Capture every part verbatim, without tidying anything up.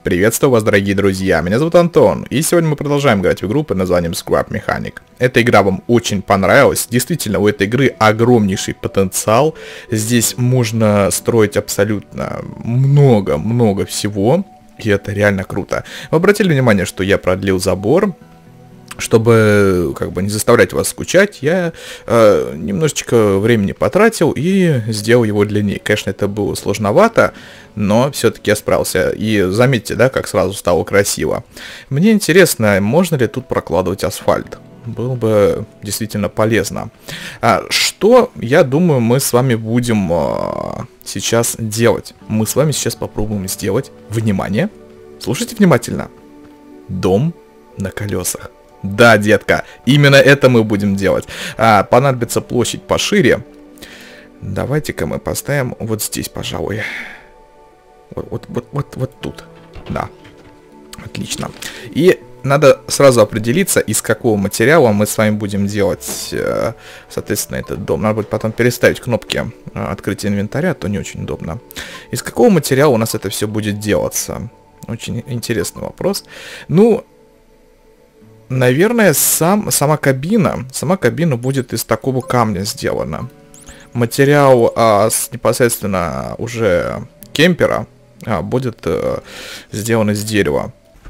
Приветствую вас, дорогие друзья, меня зовут Антон, и сегодня мы продолжаем играть в игру под названием Scrap Mechanic. Эта игра вам очень понравилась, действительно, у этой игры огромнейший потенциал, здесь можно строить абсолютно много-много всего, и это реально круто. Вы обратили внимание, что я продлил забор? Чтобы как бы не заставлять вас скучать, я э, немножечко времени потратил и сделал его длиннее. Конечно, это было сложновато, но все-таки я справился. И заметьте, да, как сразу стало красиво. Мне интересно, можно ли тут прокладывать асфальт? Было бы действительно полезно. А, что, я думаю, мы с вами будем а, сейчас делать? Мы с вами сейчас попробуем сделать, внимание, слушайте внимательно, дом на колесах. Да, детка, именно это мы будем делать. А, понадобится площадь пошире. Давайте-ка мы поставим вот здесь, пожалуй. Вот, вот, вот, вот, вот тут. Да, отлично. И надо сразу определиться, из какого материала мы с вами будем делать, соответственно, этот дом. Надо будет потом переставить кнопки открытия инвентаря, а то не очень удобно. Из какого материала у нас это все будет делаться? Очень интересный вопрос. Ну... Наверное, сам, сама кабина, сама кабина будет из такого камня сделана. Материал а, с, непосредственно уже кемпера а, будет а, сделан из дерева.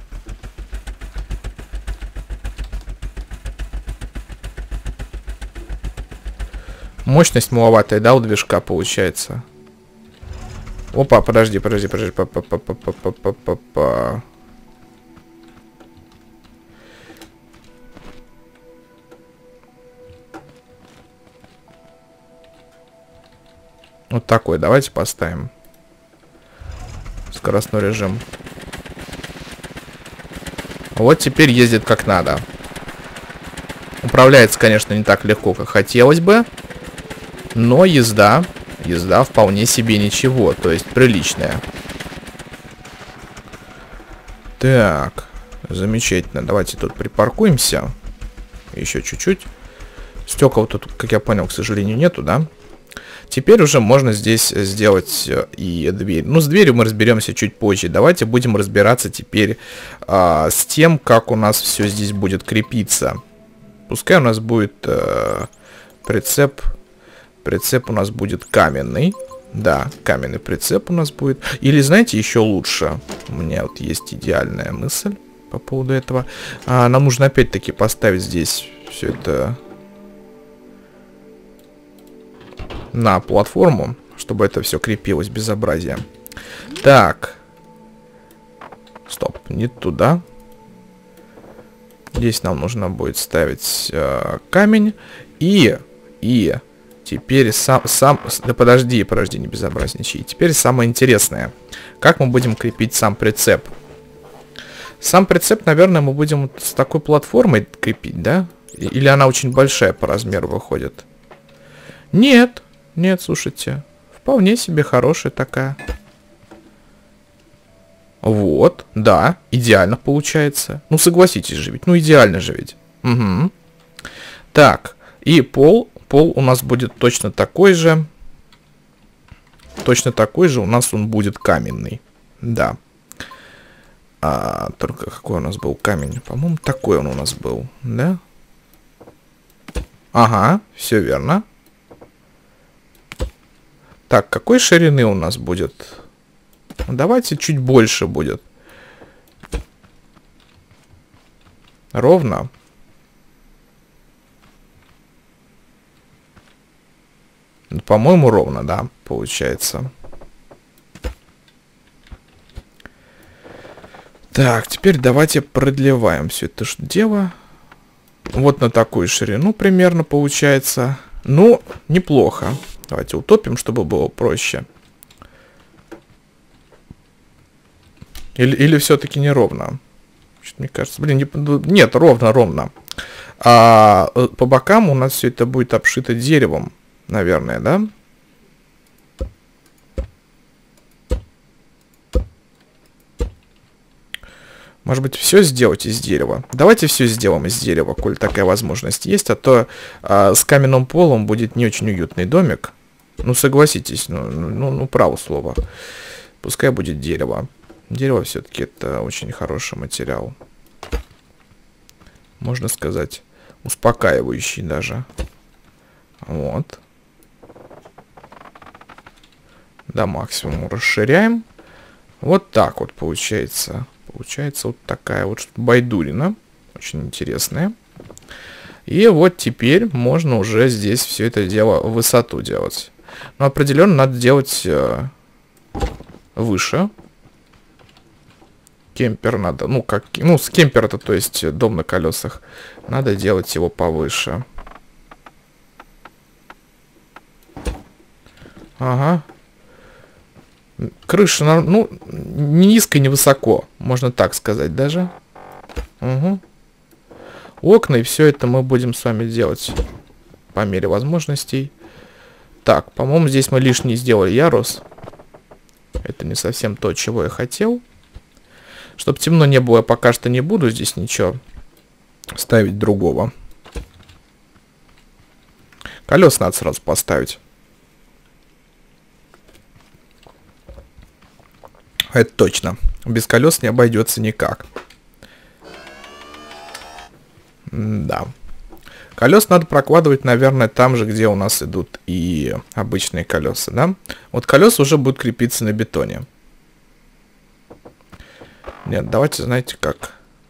Мощность маловатая, да, у движка получается. Опа, подожди, подожди, подожди. Па-па-па-па-па-па-па-па. Вот такой, давайте поставим. Скоростной режим. Вот теперь ездит как надо. Управляется, конечно, не так легко, как хотелось бы. Но езда, езда вполне себе ничего, то есть приличная. Так, замечательно. Давайте тут припаркуемся. Еще чуть-чуть. Стекол тут, как я понял, к сожалению, нету, да? Теперь уже можно здесь сделать и дверь. Ну, с дверью мы разберемся чуть позже. Давайте будем разбираться теперь а, с тем, как у нас все здесь будет крепиться. Пускай у нас будет а, прицеп. Прицеп у нас будет каменный. Да, каменный прицеп у нас будет. Или, знаете, еще лучше. У меня вот есть идеальная мысль по поводу этого. А, нам нужно опять-таки поставить здесь все это... на платформу, чтобы это все крепилось, безобразие. Так. Стоп, не туда. Здесь нам нужно будет ставить э, камень. И, и теперь сам, сам... Да подожди, подожди, не безобразничай. Теперь самое интересное. Как мы будем крепить сам прицеп? Сам прицеп, наверное, мы будем с такой платформой крепить, да? Или она очень большая по размеру выходит? Нет. Нет, слушайте, вполне себе хорошая такая. Вот, да, идеально получается. Ну, согласитесь же ведь, ну, идеально же ведь. Угу. Так, и пол, пол у нас будет точно такой же. Точно такой же у нас он будет каменный. Да. А, только какой у нас был камень? По-моему, такой он у нас был, да? Ага, все верно. Так, какой ширины у нас будет? Давайте чуть больше будет. Ровно. По-моему, ровно, да, получается. Так, теперь давайте продлеваем все это дело. Вот на такую ширину примерно получается. Ну, неплохо. Давайте утопим, чтобы было проще. Или, или все-таки не ровно? Мне кажется, блин, не, нет, ровно, ровно. А по бокам у нас все это будет обшито деревом, наверное, да? Может быть, все сделать из дерева? Давайте все сделаем из дерева, коль такая возможность есть. А то а, с каменным полом будет не очень уютный домик. Ну, согласитесь, ну, ну, ну право слово. Пускай будет дерево. Дерево все-таки это очень хороший материал. Можно сказать, успокаивающий даже. Вот. До максимума расширяем. Вот так вот получается. Получается вот такая вот байдурина. Очень интересная. И вот теперь можно уже здесь все это дело в высоту делать. Но определенно надо делать э, выше. Кемпер надо, ну как, ну с кемпер это, то есть дом на колесах. Надо делать его повыше. Ага. Крыша, ну, не низко, не высоко. Можно так сказать даже. Угу. Окна и все это мы будем с вами делать по мере возможностей. Так, по-моему, здесь мы лишний сделали ярус. Это не совсем то, чего я хотел. Чтобы темно не было, я пока что не буду здесь ничего ставить другого. Колес надо сразу поставить. Это точно. Без колес не обойдется никак. Да. Колес надо прокладывать, наверное, там же, где у нас идут и обычные колеса, да? Вот колеса уже будут крепиться на бетоне. Нет, давайте, знаете как.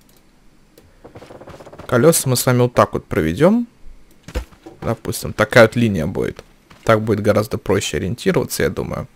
Колеса мы с вами вот так вот проведем. Допустим, такая вот линия будет. Так будет гораздо проще ориентироваться, я думаю.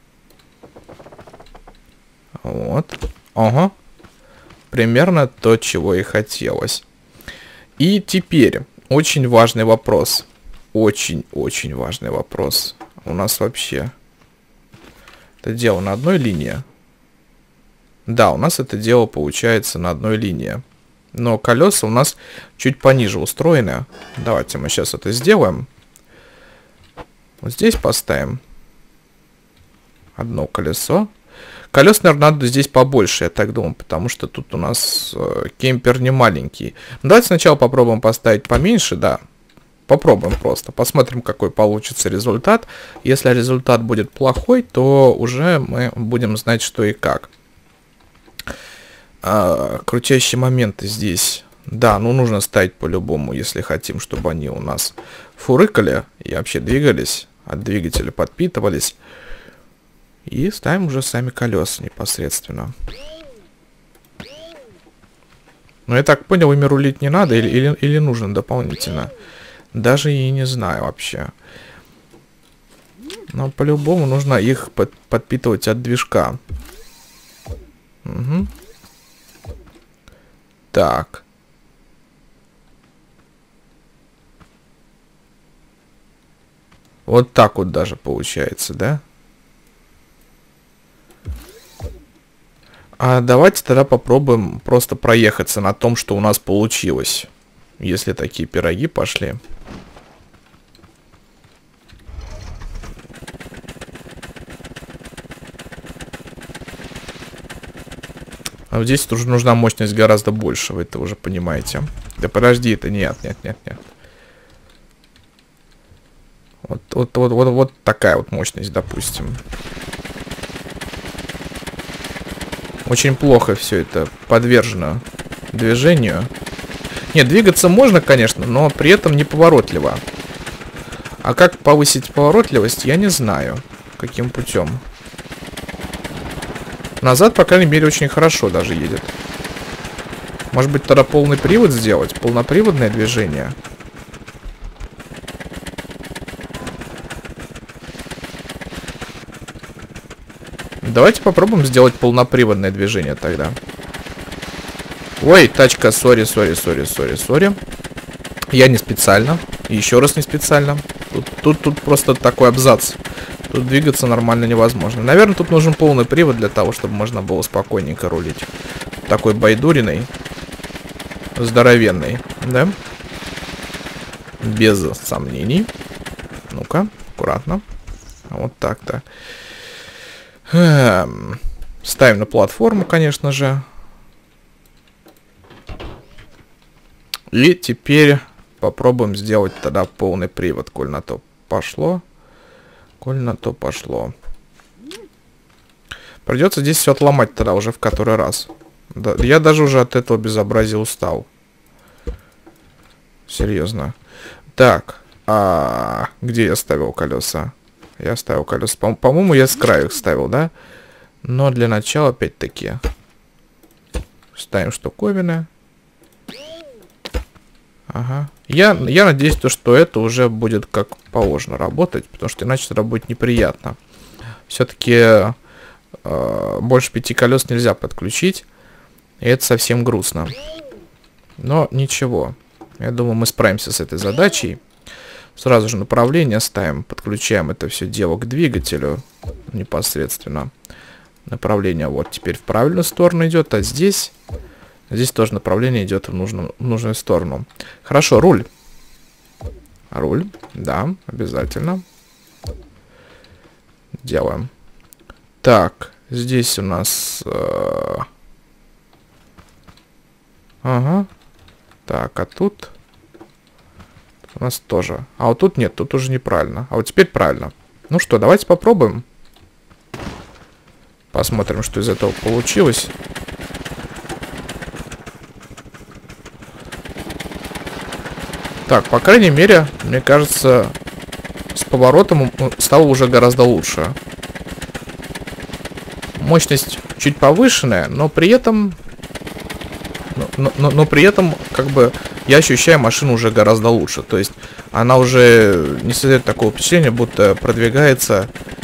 Вот. Ага. Примерно то, чего и хотелось. И теперь очень важный вопрос. Очень-очень важный вопрос. У нас вообще это дело на одной линии. Да, у нас это дело получается на одной линии. Но колеса у нас чуть пониже устроены. Давайте мы сейчас это сделаем. Вот здесь поставим одно колесо. Колес, наверное, надо здесь побольше, я так думаю, потому что тут у нас э, кемпер не маленький. Давайте сначала попробуем поставить поменьше, да. Попробуем просто, посмотрим, какой получится результат. Если результат будет плохой, то уже мы будем знать, что и как. А, крутящие моменты здесь. Да, ну нужно ставить по-любому, если хотим, чтобы они у нас фурыкали и вообще двигались, от двигателя подпитывались. И ставим уже сами колеса непосредственно. Но я так понял, ими рулить не надо или, или, или нужно дополнительно. Даже и не знаю вообще. Но по-любому нужно их под, подпитывать от движка. Угу. Так. Вот так вот даже получается, да? А давайте тогда попробуем просто проехаться на том, что у нас получилось. Если такие пироги пошли. А вот здесь уже нужна мощность гораздо больше, вы это уже понимаете. Да подожди, это нет, нет, нет, нет. Вот, вот, вот, вот, вот такая вот мощность, допустим. Очень плохо все это подвержено движению. Нет, двигаться можно, конечно, но при этом неповоротливо. А как повысить поворотливость, я не знаю. Каким путем. Назад, по крайней мере, очень хорошо даже едет. Может быть, тогда полный привод сделать? Полноприводное движение? Давайте попробуем сделать полноприводное движение тогда. Ой, тачка, сори, сори, сори, сори, сори. Я не специально. Еще раз не специально. Тут, тут, тут просто такой абзац. Тут двигаться нормально невозможно. Наверное, тут нужен полный привод для того, чтобы можно было спокойненько рулить. Такой байдуриной. Здоровенный, да? Без сомнений. Ну-ка, аккуратно. Вот так-то. Ставим на платформу, конечно же. И теперь попробуем сделать тогда полный привод, коль на то пошло. Коль на то пошло. Придется здесь все отломать тогда уже в который раз. Да, я даже уже от этого безобразия устал. Серьезно. Так, а где я ставил колеса? Я ставил колеса. По-моему, я с краю их ставил, да? Но для начала, опять-таки, ставим штуковины. Ага. Я, я надеюсь, то, что это уже будет как положено работать, потому что иначе это будет неприятно. Все-таки э, больше пяти колес нельзя подключить, и это совсем грустно. Но ничего. Я думаю, мы справимся с этой задачей. Сразу же направление ставим, подключаем это все дело к двигателю непосредственно. Направление вот теперь в правильную сторону идет, а здесь... Здесь тоже направление идет в нужную, в нужную сторону. Хорошо, руль. Руль, да, обязательно. Делаем. Так, здесь у нас... Э... Ага. Так, а тут... У нас тоже. А вот тут нет, тут уже неправильно. А вот теперь правильно. Ну что, давайте попробуем. Посмотрим, что из этого получилось. Так, по крайней мере, мне кажется, с поворотом стало уже гораздо лучше. Мощность чуть повышенная, но при этом... Но, но, но при этом, как бы, я ощущаю машину уже гораздо лучше. То есть, она уже не создает такого впечатления, будто продвигается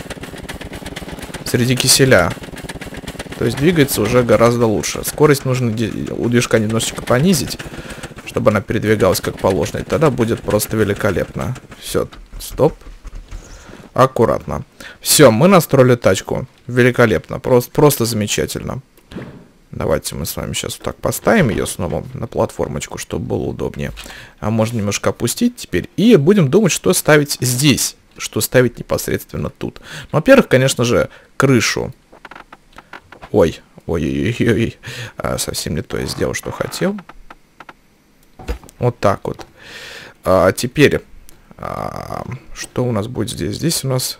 среди киселя. То есть, двигается уже гораздо лучше. Скорость нужно у движка немножечко понизить, чтобы она передвигалась как положено. И тогда будет просто великолепно. Все, стоп. Аккуратно. Все, мы настроили тачку. Великолепно. Просто, просто замечательно. Давайте мы с вами сейчас вот так поставим ее снова на платформочку, чтобы было удобнее. А можно немножко опустить теперь. И будем думать, что ставить здесь. Что ставить непосредственно тут. Ну, во-первых, конечно же, крышу. Ой, ой-ой-ой. А, совсем не то я сделал, что хотел. Вот так вот. А, теперь, а, что у нас будет здесь? Здесь у нас...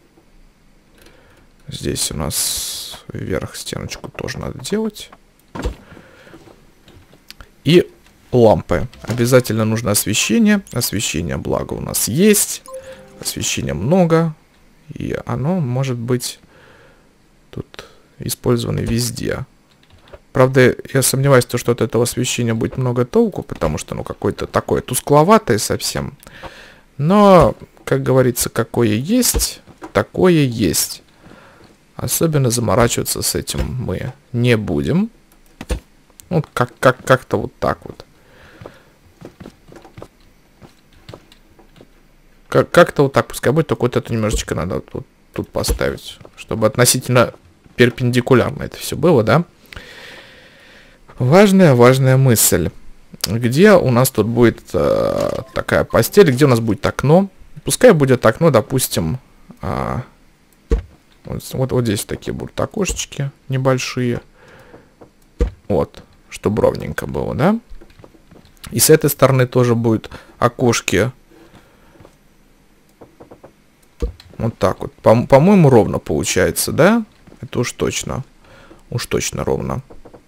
Здесь у нас вверх стеночку тоже надо делать. И лампы. Обязательно нужно освещение. Освещение, благо, у нас есть. Освещения много. И оно может быть тут использовано везде. Правда, я сомневаюсь, что от этого освещения будет много толку, потому что, ну, какое-то такое тускловатое совсем. Но, как говорится, какое есть, такое есть. Особенно заморачиваться с этим мы не будем. Ну, как, как, как-то вот так вот. Как, как-то вот так, пускай будет, только вот это немножечко надо вот тут поставить, чтобы относительно перпендикулярно это все было, да? Важная, важная мысль. Где у нас тут будет э, такая постель, где у нас будет окно. Пускай будет окно, допустим, э, вот, вот, вот здесь такие будут окошечки небольшие. Вот, чтобы ровненько было, да? И с этой стороны тоже будет окошки. Вот так вот. По- по-моему, ровно получается, да? Это уж точно. Уж точно ровно.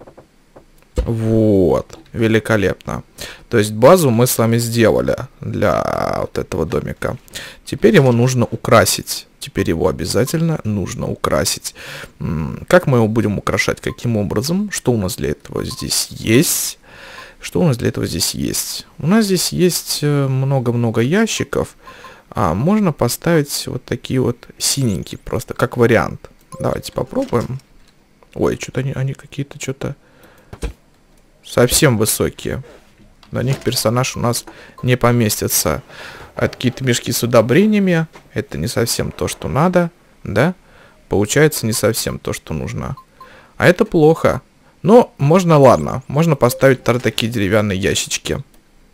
Вот, великолепно. То есть базу мы с вами сделали для вот этого домика. Теперь его нужно украсить. Теперь его обязательно нужно украсить. Как мы его будем украшать? Каким образом? Что у нас для этого здесь есть? Что у нас для этого здесь есть? У нас здесь есть много-много ящиков. А можно поставить вот такие вот синенькие, просто как вариант. Давайте попробуем. Ой, что-то они, они какие-то что-то... совсем высокие. На них персонаж у нас не поместится. А какие-то мешки с удобрениями. Это не совсем то, что надо. Да? Получается не совсем то, что нужно. А это плохо. Но можно, ладно. Можно поставить тогда такие деревянные ящички.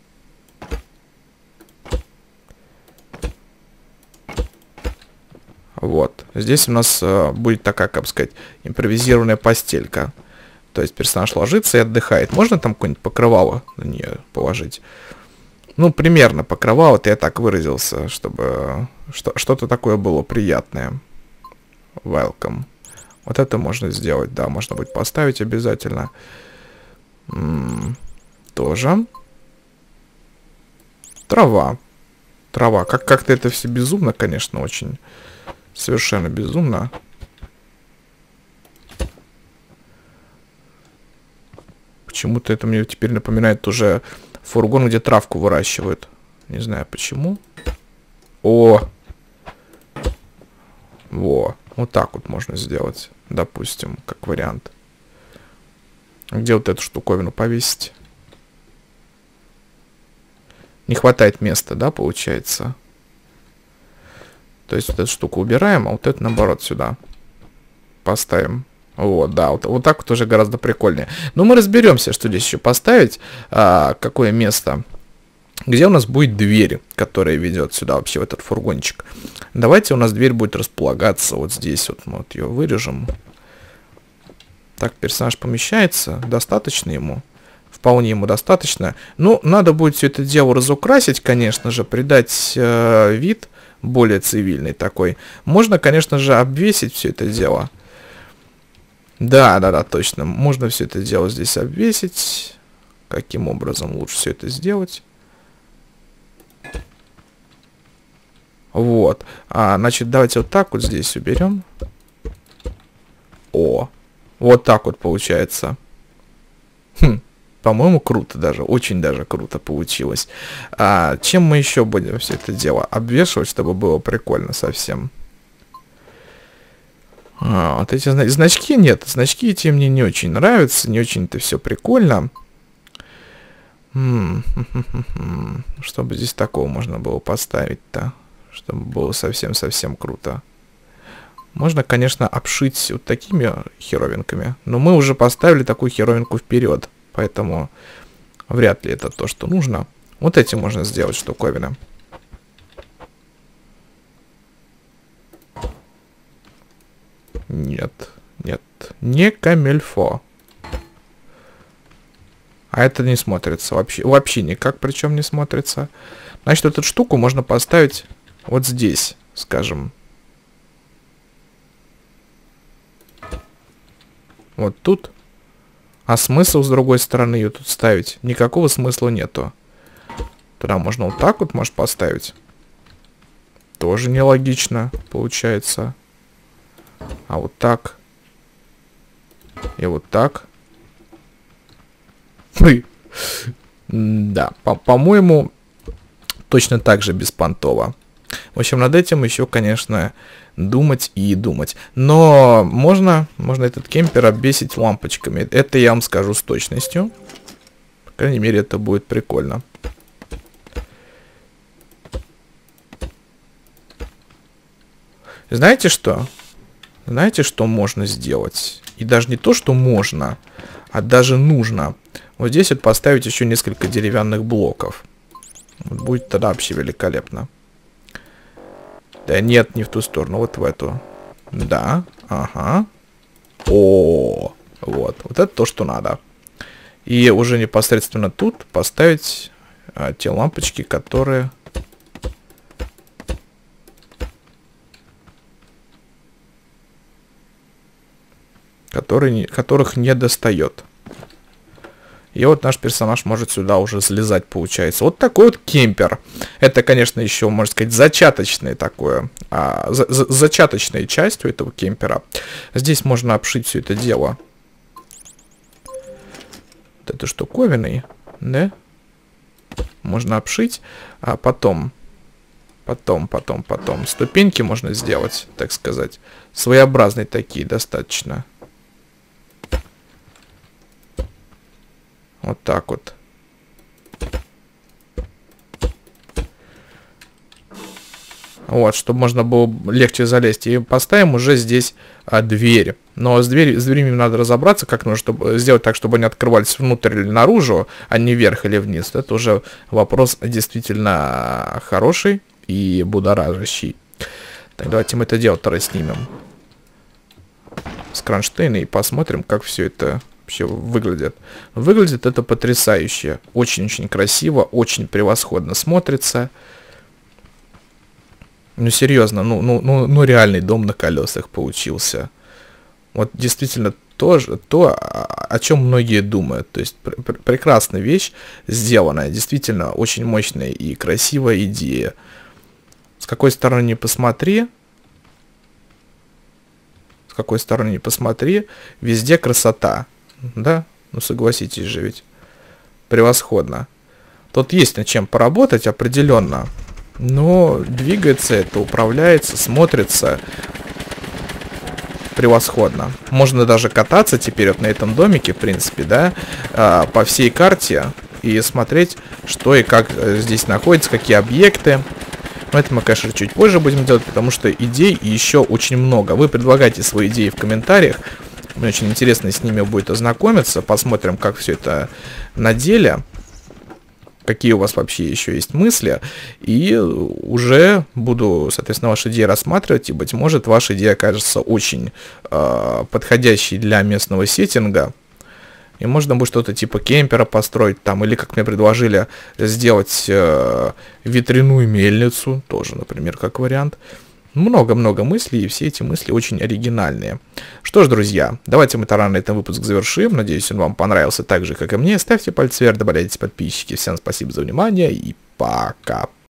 Вот. Здесь у нас э, будет такая, как бы сказать, импровизированная постелька. То есть персонаж ложится и отдыхает. Можно там какое-нибудь покрывало на нее положить? Ну, примерно покрывало, я так выразился, чтобы что- что-то такое было приятное. Welcome. Вот это можно сделать, да, можно будет поставить обязательно. М-м, тоже. Трава. Трава. Как- как-то это все безумно, конечно, очень. Совершенно безумно. Почему-то это мне теперь напоминает уже фургон, где травку выращивают. Не знаю почему. О! Во. Вот так вот можно сделать. Допустим, как вариант. Где вот эту штуковину повесить? Не хватает места, да, получается? То есть вот эту штуку убираем, а вот это наоборот сюда поставим. Вот, да, вот, вот так вот уже гораздо прикольнее. Но мы разберемся, что здесь еще поставить. А, какое место. Где у нас будет дверь, которая ведет сюда вообще в этот фургончик. Давайте у нас дверь будет располагаться вот здесь. Вот мы вот ее вырежем. Так, персонаж помещается. Достаточно ему. Вполне ему достаточно. Ну, надо будет все это дело разукрасить, конечно же. Придать э, вид более цивильный такой. Можно, конечно же, обвесить все это дело. Да, да, да, точно. Можно все это дело здесь обвесить. Каким образом лучше все это сделать? Вот. А, значит, давайте вот так вот здесь уберем. О, вот так вот получается. Хм, по-моему, круто даже. Очень даже круто получилось. А, чем мы еще будем все это дело обвешивать, чтобы было прикольно совсем? А, вот эти зна значки нет. Значки эти мне не очень нравятся. Не очень-то все прикольно. М -м -м -м -м. Чтобы здесь такого можно было поставить-то. Чтобы было совсем-совсем круто. Можно, конечно, обшить вот такими херовинками. Но мы уже поставили такую херовинку вперед. Поэтому вряд ли это то, что нужно. Вот эти можно сделать штуковины. Нет, нет, не камельфо. А это не смотрится вообще, вообще никак, причем не смотрится. Значит, эту штуку можно поставить вот здесь, скажем. Вот тут. А смысл с другой стороны ее тут ставить? Никакого смысла нету. Туда можно вот так вот, может, поставить. Тоже нелогично получается. А вот так. И вот так. Да, по-моему, точно так же беспонтово. В общем, над этим еще, конечно, думать и думать. Но можно, можно этот кемпер обвесить лампочками. Это я вам скажу с точностью. По крайней мере, это будет прикольно. Знаете что? Знаете, что можно сделать? И даже не то, что можно, а даже нужно. Вот здесь вот поставить еще несколько деревянных блоков. Вот будет тогда вообще великолепно. Да нет, не в ту сторону, вот в эту. Да, ага. О, вот, вот это то, что надо. И уже непосредственно тут поставить а, те лампочки, которые... Которые, которых не достает. И вот наш персонаж может сюда уже слезать, получается. Вот такой вот кемпер. Это, конечно, еще, можно сказать, зачаточное такое. А, за, за, зачаточная часть у этого кемпера. Здесь можно обшить все это дело. Вот эту штуковиной, да? Можно обшить. А потом, потом, потом, потом. Ступеньки можно сделать, так сказать. Своеобразные такие достаточно. Вот так вот. Вот, чтобы можно было легче залезть. И поставим уже здесь а, дверь. Но с, дверь, с дверями надо разобраться, как нужно чтобы, сделать так, чтобы они открывались внутрь или наружу, а не вверх или вниз. Это уже вопрос действительно хороший и будоражащий. Так, давайте мы это дело-то расснимем с кронштейна и посмотрим, как все это... вообще выглядит. Выглядит это потрясающе. Очень-очень красиво, очень превосходно смотрится. Ну, серьезно, ну, ну, ну, ну реальный дом на колесах получился. Вот действительно то, то о чем многие думают. То есть пр пр прекрасная вещь сделанная, действительно очень мощная и красивая идея. С какой стороны не посмотри, с какой стороны не посмотри, везде красота, да? Ну согласитесь же ведь, превосходно. Тут есть над чем поработать определенно, но двигается это, управляется, смотрится превосходно. Можно даже кататься теперь вот на этом домике, в принципе, да, по всей карте и смотреть, что и как здесь находится, какие объекты. Но это мы, конечно, чуть позже будем делать, потому что идей еще очень много. Вы предлагайте свои идеи в комментариях. Мне очень интересно с ними будет ознакомиться. Посмотрим, как все это на деле. Какие у вас вообще еще есть мысли. И уже буду, соответственно, ваши идеи рассматривать. И, быть может, ваша идея окажется очень э, подходящей для местного сеттинга. И можно будет что-то типа кемпера построить там. Или, как мне предложили, сделать э, ветряную мельницу. Тоже, например, как вариант. Много-много мыслей, и все эти мысли очень оригинальные. Что ж, друзья, давайте мы тогда на этом выпуск завершим. Надеюсь, он вам понравился так же, как и мне. Ставьте пальцы вверх, добавляйтесь подписчики. Всем спасибо за внимание и пока.